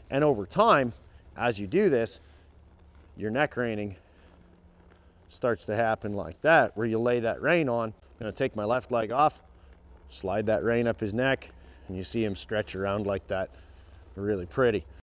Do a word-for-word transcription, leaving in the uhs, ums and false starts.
And over time, as you do this, your neck reining starts to happen like that, where you lay that rein on. I'm gonna take my left leg off, slide that rein up his neck, and you see him stretch around like that. Really pretty.